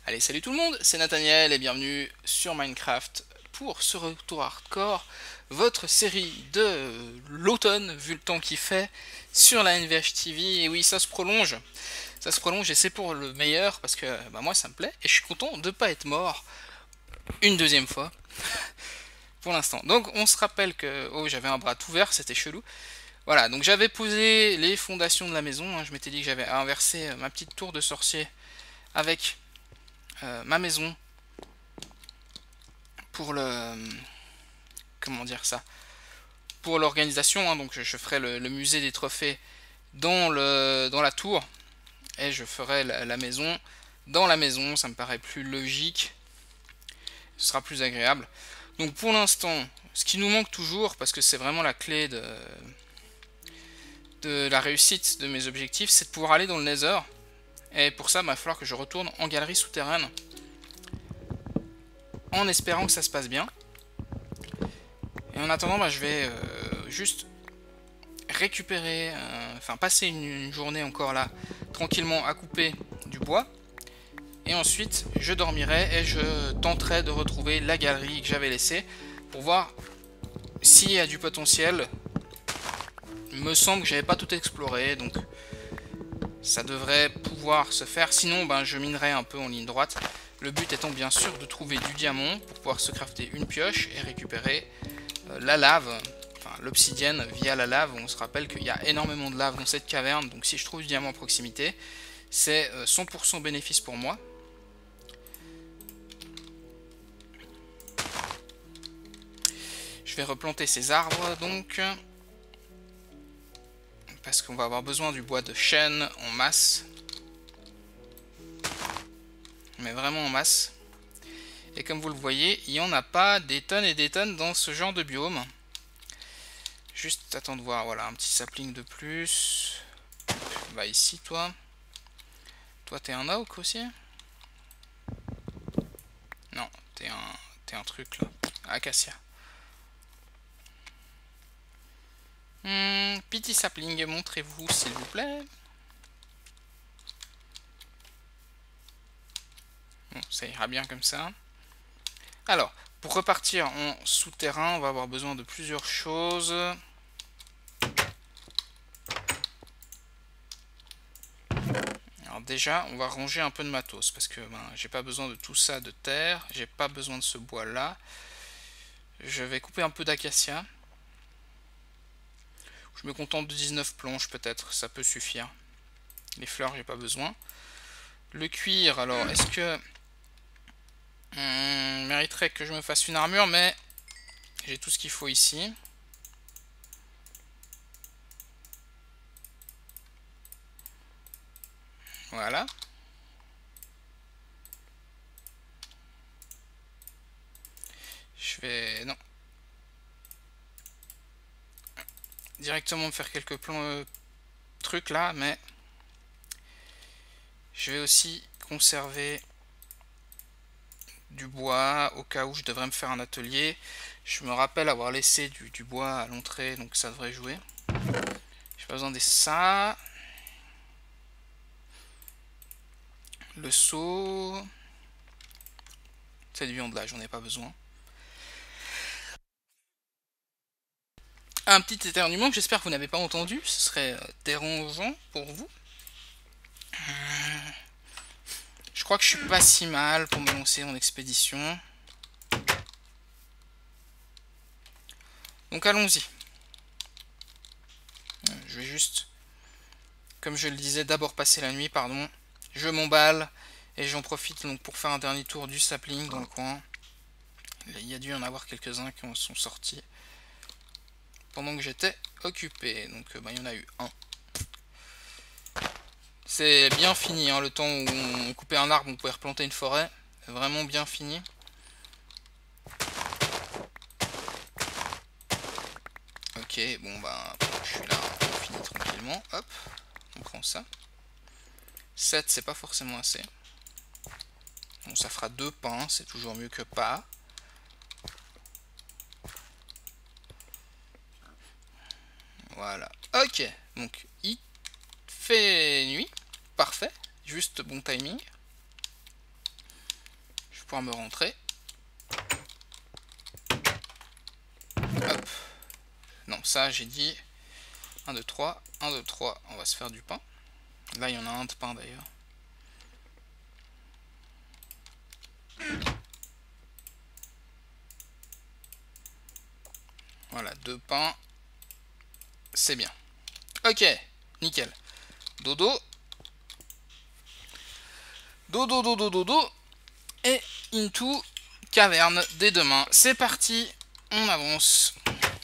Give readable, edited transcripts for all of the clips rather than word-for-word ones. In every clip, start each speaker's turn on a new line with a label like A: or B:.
A: Allez, salut tout le monde, c'est Nathaniel et bienvenue sur Minecraft pour ce retour hardcore, votre série de l'automne, vu le temps qu'il fait, sur la NVH TV. Et oui, ça se prolonge et c'est pour le meilleur parce que bah, moi ça me plaît et je suis content de pas être mort une deuxième fois pour l'instant. Donc on se rappelle que, oh j'avais un bras tout vert, c'était chelou. Voilà, donc j'avais posé les fondations de la maison, hein. Je m'étais dit que j'avais inversé ma petite tour de sorcier avec ma maison pour le comment dire ça, pour l'organisation, hein. Donc je ferai le musée des trophées dans la tour et je ferai la maison dans la maison. Ça me paraît plus logique, ce sera plus agréable. Donc pour l'instant, ce qui nous manque toujours, parce que c'est vraiment la clé de la réussite de mes objectifs, c'est de pouvoir aller dans le Nether. Et pour ça, il va falloir que je retourne en galerie souterraine en espérant que ça se passe bien. Et en attendant, bah, je vais juste récupérer, enfin passer une journée encore là, tranquillement à couper du bois. Et ensuite, je dormirai et je tenterai de retrouver la galerie que j'avais laissée pour voir s'il y a du potentiel. Il me semble que j'avais pas tout exploré, donc ça devrait pouvoir se faire. Sinon, ben, je minerai un peu en ligne droite. Le but étant bien sûr de trouver du diamant pour pouvoir se crafter une pioche et récupérer la lave, enfin l'obsidienne via la lave. On se rappelle qu'il y a énormément de lave dans cette caverne, donc si je trouve du diamant à proximité, c'est 100% bénéfice pour moi. Je vais replanter ces arbres donc, parce qu'on va avoir besoin du bois de chêne en masse, mais vraiment en masse. Et comme vous le voyez, il n'y en a pas des tonnes et des tonnes dans ce genre de biome. Juste attends de voir, voilà, un petit sapling de plus. Va ici, toi. Toi, t'es un oak aussi? Non, t'es un truc là. Acacia. Petit sapling, montrez-vous s'il vous plaît. Bon, ça ira bien comme ça. Alors, pour repartir en souterrain, on va avoir besoin de plusieurs choses. Alors déjà, on va ranger un peu de matos, parce que ben, j'ai pas besoin de tout ça de terre, j'ai pas besoin de ce bois là. Je vais couper un peu d'acacia. Je me contente de 19 planches peut-être, ça peut suffire. Les fleurs, j'ai pas besoin. Le cuir, alors est-ce que mériterait que je me fasse une armure, mais j'ai tout ce qu'il faut ici. Voilà. Je vais... non. Directement me faire quelques plans trucs là, mais je vais aussi conserver du bois au cas où je devrais me faire un atelier. Je me rappelle avoir laissé du bois à l'entrée, donc ça devrait jouer. J'ai pas besoin de ça. Le seau. Cette viande là, j'en ai pas besoin. Un petit éternuement que j'espère que vous n'avez pas entendu, ce serait dérangeant pour vous. Je crois que je suis pas si mal pour me lancer en expédition. Donc allons-y. Je vais juste, comme je le disais, d'abord passer la nuit, pardon. Je m'emballe et j'en profite donc pour faire un dernier tour du sapling dans le coin. Il y a dû y en avoir quelques-uns qui en sont sortis pendant que j'étais occupé. Donc il y en a eu un. C'est bien fini, hein, le temps où on coupait un arbre, on pouvait replanter une forêt. Vraiment bien fini. Ok, bon bah, je suis là, on finit tranquillement. Hop, on prend ça. 7, c'est pas forcément assez. Bon, ça fera 2 pains, c'est toujours mieux que pas. Voilà. Ok, donc il fait nuit. Parfait, juste bon timing. pouvoir me rentrer. Hop. Non, ça j'ai dit 1, 2, 3. 1, 2, 3. On va se faire du pain. Là, il y en a un de pain d'ailleurs. Voilà, 2 pains. C'est bien. Ok, nickel. Dodo. Dodo, dodo, dodo. Et into caverne dès demain. C'est parti, on avance.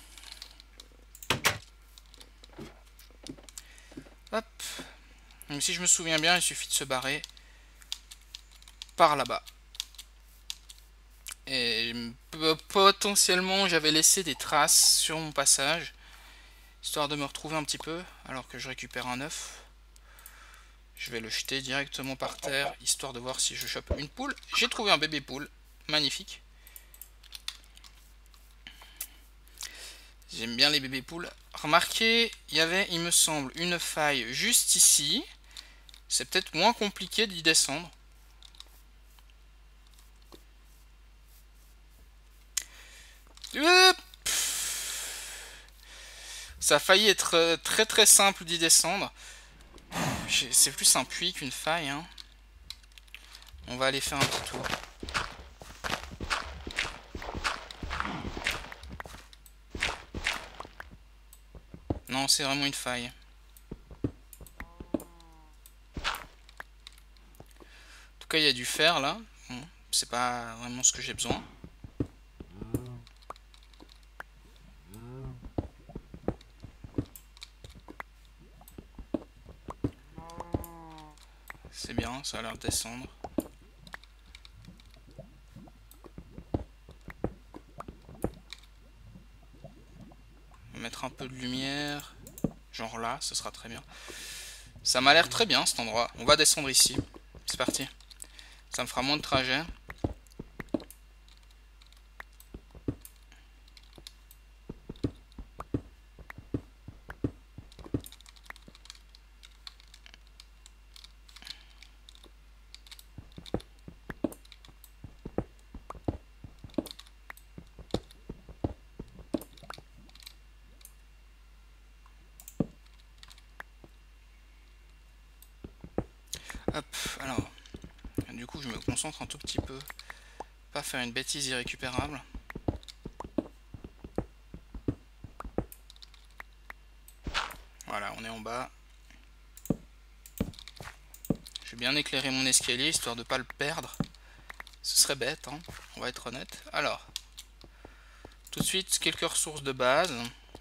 A: Hop. Donc si je me souviens bien, il suffit de se barrer par là-bas. Et potentiellement, j'avais laissé des traces sur mon passage, histoire de me retrouver un petit peu, alors que je récupère un œuf. Je vais le jeter directement par terre, histoire de voir si je chope une poule. J'ai trouvé un bébé poule, magnifique. J'aime bien les bébés poules. Remarquez, il y avait, il me semble, une faille juste ici. C'est peut-être moins compliqué d'y descendre. Ça a failli être très très simple d'y descendre. C'est plus un puits qu'une faille, hein. On va aller faire un petit tour. Non, c'est vraiment une faille. En tout cas, il y a du fer là. Bon, c'est pas vraiment ce que j'ai besoin. C'est bien, ça a l'air de descendre. On va mettre un peu de lumière. Genre là, ce sera très bien. Ça m'a l'air très bien cet endroit. On va descendre ici. C'est parti. Ça me fera moins de trajet. Hop, alors. Du coup, je me concentre un tout petit peu. Pas faire une bêtise irrécupérable. Voilà, on est en bas. Je vais bien éclairer mon escalier, histoire de ne pas le perdre. Ce serait bête, hein, on va être honnête. Alors, tout de suite, quelques ressources de base.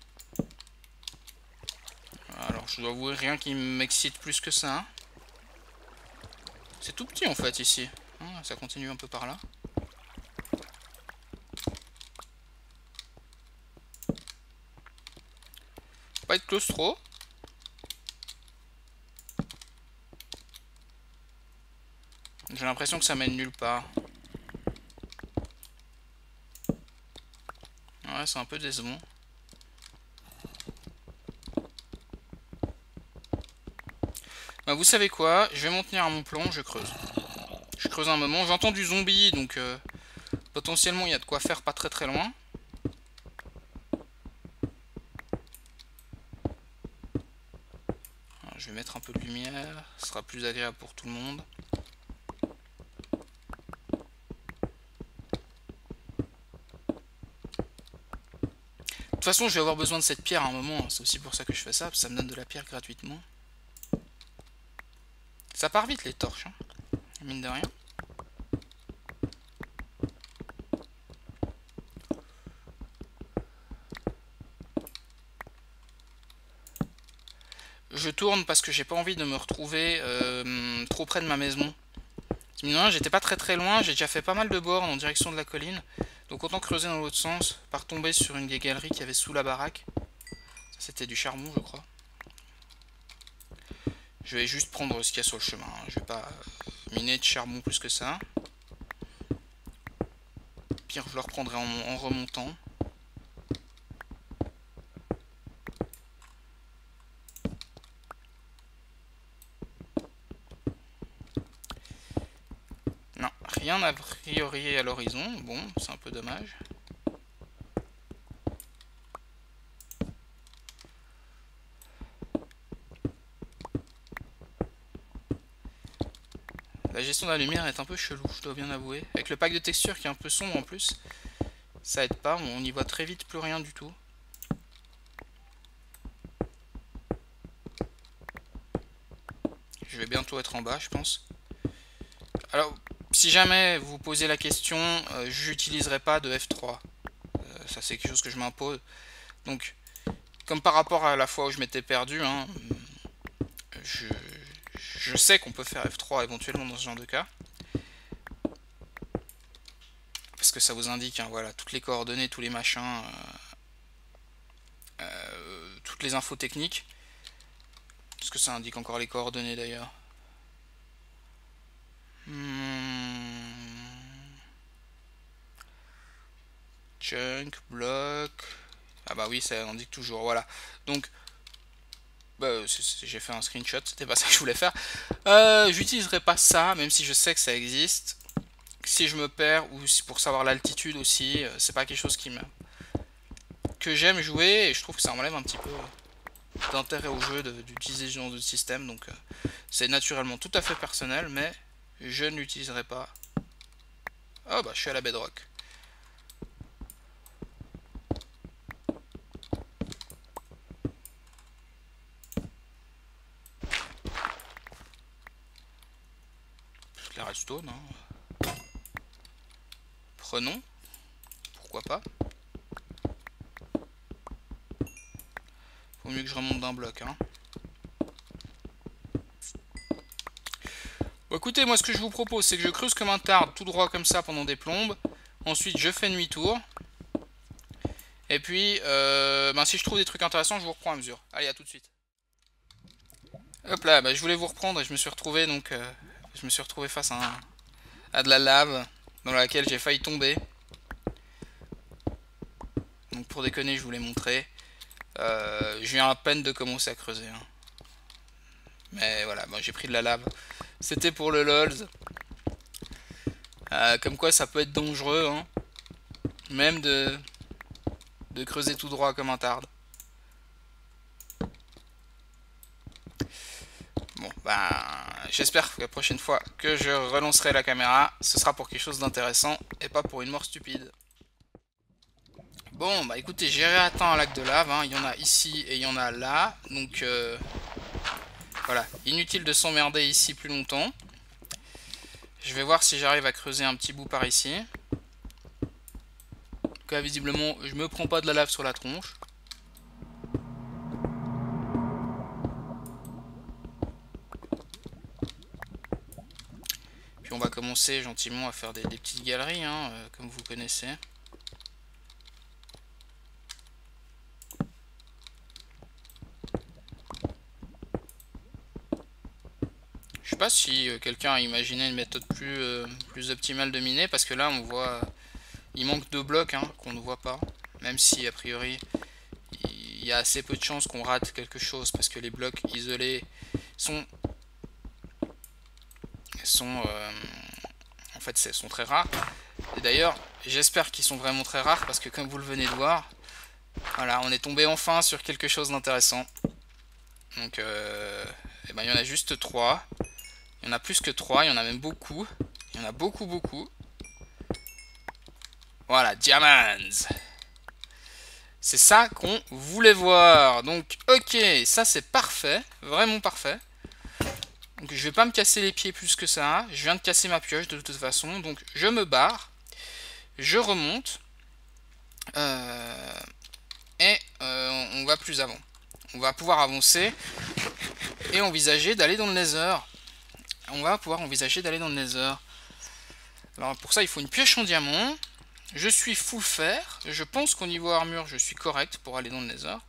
A: Alors, je dois avouer, rien qui m'excite plus que ça. C'est tout petit, en fait, ici. Ça continue un peu par là. Faut pas être claustro. J'ai l'impression que ça mène nulle part. Ouais, c'est un peu décevant. Bah, vous savez quoi? Je vais m'en tenir à mon plan, je creuse. Je creuse un moment. J'entends du zombie, donc potentiellement il y a de quoi faire pas très très loin. Alors, je vais mettre un peu de lumière, ce sera plus agréable pour tout le monde. De toute façon, je vais avoir besoin de cette pierre à un moment, c'est aussi pour ça que je fais ça, parce que ça me donne de la pierre gratuitement. Ça part vite les torches, hein, mine de rien. Je tourne parce que j'ai pas envie de me retrouver trop près de ma maison. J'étais pas très très loin, j'ai déjà fait pas mal de bornes en direction de la colline. Donc autant creuser dans l'autre sens, par tomber sur une des galeries qu'il y avait sous la baraque. Ça c'était du charbon je crois. Je vais juste prendre ce qu'il y a sur le chemin, hein. Je vais pas miner de charbon plus que ça. Pire je le reprendrai en remontant. Non, Rien a priori à l'horizon. Bon, c'est un peu dommage. La gestion de la lumière est un peu chelou, je dois bien avouer. Avec le pack de texture qui est un peu sombre en plus, ça aide pas, on y voit très vite plus rien du tout. Je vais bientôt être en bas, je pense. Alors, si jamais vous posez la question, j'utiliserai pas de F3. Ça, c'est quelque chose que je m'impose. Donc, comme par rapport à la fois où je m'étais perdu, hein, je sais qu'on peut faire F3 éventuellement dans ce genre de cas. Parce que ça vous indique, hein, voilà, toutes les coordonnées, tous les machins, toutes les infos techniques. Est-ce que ça indique encore les coordonnées d'ailleurs? Chunk, bloc. Ah bah oui, ça indique toujours, voilà. Donc, bah, j'ai fait un screenshot, c'était pas ça que je voulais faire. J'utiliserai pas ça, même si je sais que ça existe. Si je me perds, ou si pour savoir l'altitude aussi, c'est pas quelque chose que j'aime jouer, et je trouve que ça enlève un petit peu d'intérêt au jeu d'utiliser ce genre de système, donc c'est naturellement tout à fait personnel, mais je ne l'utiliserai pas. Oh bah je suis à la bedrock. Les redstone, hein. Prenons, pourquoi pas. Faut mieux que je remonte d'un bloc, hein. Bon, écoutez, moi ce que je vous propose, c'est que je creuse comme un tarde, tout droit comme ça pendant des plombes. Ensuite, je fais demi-tour. Et puis, si je trouve des trucs intéressants, je vous reprends à mesure. Allez, à tout de suite. Hop là, je voulais vous reprendre et je me suis retrouvé face à de la lave dans laquelle j'ai failli tomber. Donc pour déconner, je vous l'ai montré. Je viens à peine de commencer à creuser, hein. Mais voilà, j'ai pris de la lave. C'était pour le LOLs. Comme quoi ça peut être dangereux, hein. Même de creuser tout droit comme un tarde. Bon, j'espère que la prochaine fois que je relancerai la caméra, ce sera pour quelque chose d'intéressant et pas pour une mort stupide. Bon, écoutez, j'ai réatteint un lac de lave, hein. Il y en a ici et il y en a là. Donc, voilà, inutile de s'emmerder ici plus longtemps. Je vais voir si j'arrive à creuser un petit bout par ici. En tout cas, visiblement, je me prends pas de la lave sur la tronche. Puis on va commencer gentiment à faire des petites galeries, hein, comme vous connaissez. Je sais pas si quelqu'un a imaginé une méthode plus optimale de miner, parce que là on voit il manque de blocs, hein, qu'on ne voit pas, même si a priori il y a assez peu de chances qu'on rate quelque chose, parce que les blocs isolés sont en fait sont très rares. Et d'ailleurs j'espère qu'ils sont vraiment très rares, parce que comme vous le venez de voir, voilà, on est tombé enfin sur quelque chose d'intéressant. Donc il y en a juste 3. Il y en a plus que 3, il y en a même beaucoup. Il y en a beaucoup. Voilà, diamonds. C'est ça qu'on voulait voir. Donc, ok, ça c'est parfait. Vraiment parfait. Donc, je vais pas me casser les pieds plus que ça. Je viens de casser ma pioche de toute façon. Donc, je me barre. Je remonte. On va plus avant. On va pouvoir avancer. Et envisager d'aller dans le Nether. On va pouvoir envisager d'aller dans le Nether. Alors, pour ça, il faut une pioche en diamant. Je suis full fer. Je pense qu'au niveau armure, je suis correct pour aller dans le Nether.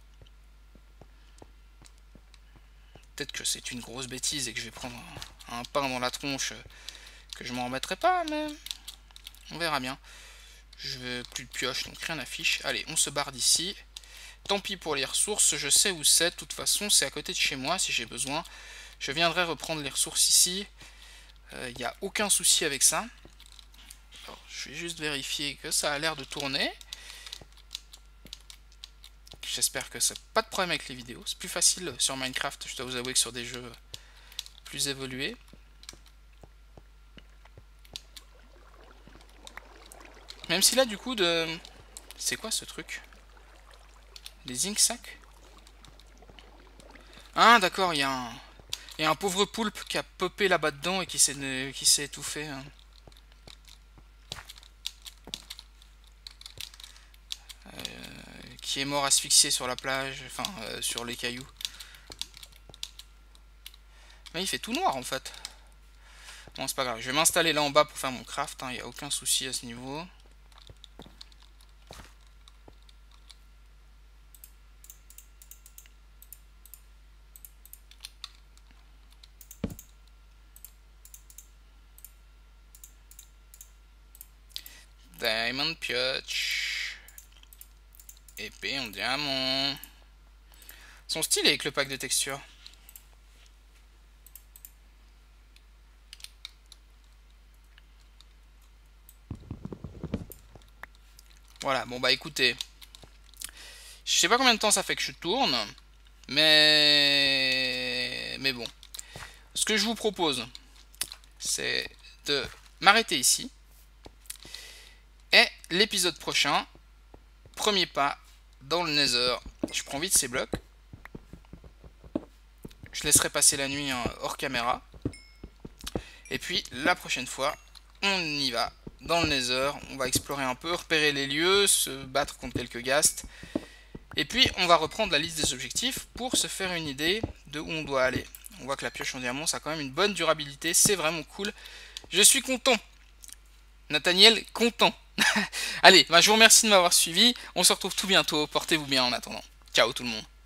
A: Peut-être que c'est une grosse bêtise et que je vais prendre un pain dans la tronche, que je m'en remettrai pas, mais on verra bien. Je veux plus de pioche, donc rien n'affiche. Allez, on se barre d'ici. Tant pis pour les ressources, je sais où c'est. De toute façon, c'est à côté de chez moi si j'ai besoin. Je viendrai reprendre les ressources ici. Il n'y a aucun souci avec ça. Je vais juste vérifier que ça a l'air de tourner. J'espère que ça n'a pas de problème avec les vidéos. C'est plus facile sur Minecraft, je dois vous avouer, que sur des jeux plus évolués. Même si là, du coup, de... C'est quoi ce truc? Des zinc sacs? Ah, d'accord, il y a un pauvre poulpe qui a popé là-bas dedans et qui s'est étouffé. Hein. Qui est mort asphyxié sur la plage, enfin, sur les cailloux. Mais il fait tout noir, en fait. Bon, c'est pas grave. Je vais m'installer là en bas pour faire mon craft. Il n'y a aucun souci à ce niveau. Diamond pioche. Épée en diamant. Son style avec le pack de textures. Voilà, bon bah écoutez. Je sais pas combien de temps ça fait que je tourne. Mais bon. Ce que je vous propose, c'est de m'arrêter ici. Et l'épisode prochain, premier pas dans le Nether. Je prends vite ces blocs. Je laisserai passer la nuit hors caméra. Et puis la prochaine fois, on y va dans le Nether. On va explorer un peu, repérer les lieux, se battre contre quelques ghasts. Et puis on va reprendre la liste des objectifs pour se faire une idée de où on doit aller. On voit que la pioche en diamant, ça a quand même une bonne durabilité. C'est vraiment cool. Je suis content. Nathaniel, content. Allez, bah, je vous remercie de m'avoir suivi. On se retrouve tout bientôt. Portez-vous bien en attendant. Ciao tout le monde.